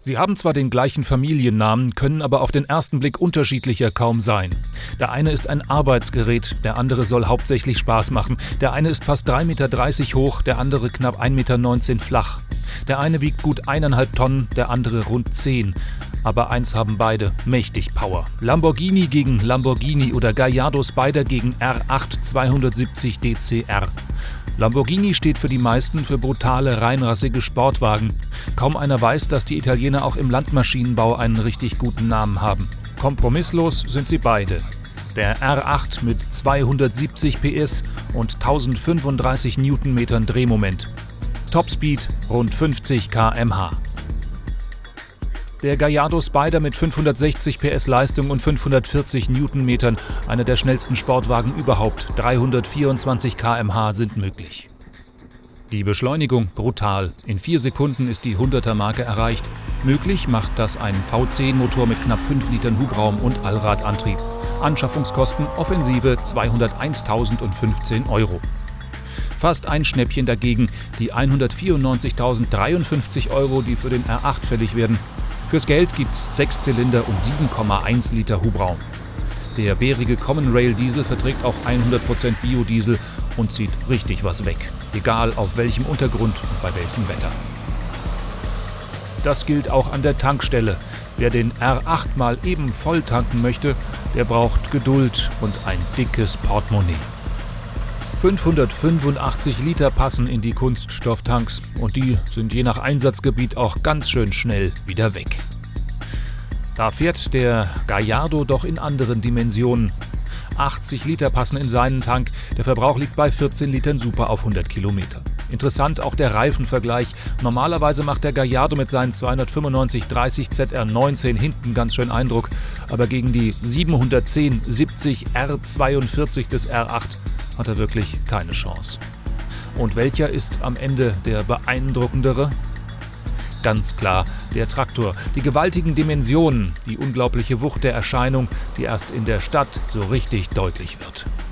Sie haben zwar den gleichen Familiennamen, können aber auf den ersten Blick unterschiedlicher kaum sein. Der eine ist ein Arbeitsgerät, der andere soll hauptsächlich Spaß machen. Der eine ist fast 3,30 Meter hoch, der andere knapp 1,19 Meter flach. Der eine wiegt gut 1,5 Tonnen, der andere rund 10. Aber eins haben beide, mächtig Power. Lamborghini gegen Lamborghini oder Gallardo Spider gegen R8 270 DCR. Lamborghini steht für die meisten für brutale, reinrassige Sportwagen. Kaum einer weiß, dass die Italiener auch im Landmaschinenbau einen richtig guten Namen haben. Kompromisslos sind sie beide. Der R8 mit 270 PS und 1035 Newtonmetern Drehmoment. Topspeed rund 50 km/h. Der Gallardo Spider mit 560 PS Leistung und 540 Newtonmetern, einer der schnellsten Sportwagen überhaupt, 324 km/h sind möglich. Die Beschleunigung brutal. In 4 Sekunden ist die 100er-Marke erreicht. Möglich macht das ein V10-Motor mit knapp 5 Litern Hubraum und Allradantrieb. Anschaffungskosten Offensive 201.015 €. Fast ein Schnäppchen dagegen, die 194.053 €, die für den R8 fällig werden. Fürs Geld gibt's 6 Zylinder und 7,1 Liter Hubraum. Der bärige Common Rail Diesel verträgt auch 100% Biodiesel und zieht richtig was weg. Egal auf welchem Untergrund und bei welchem Wetter. Das gilt auch an der Tankstelle. Wer den R8 mal eben voll tanken möchte, der braucht Geduld und ein dickes Portemonnaie. 585 Liter passen in die Kunststofftanks und die sind je nach Einsatzgebiet auch ganz schön schnell wieder weg. Da fährt der Gallardo doch in anderen Dimensionen. 80 Liter passen in seinen Tank, der Verbrauch liegt bei 14 Litern Super auf 100 Kilometer. Interessant auch der Reifenvergleich. Normalerweise macht der Gallardo mit seinen 295/30 ZR19 hinten ganz schön Eindruck, aber gegen die 710/70 R42 des R8 hat er wirklich keine Chance. Und welcher ist am Ende der beeindruckendere? Ganz klar der Traktor. Die gewaltigen Dimensionen, die unglaubliche Wucht der Erscheinung, die erst in der Stadt so richtig deutlich wird.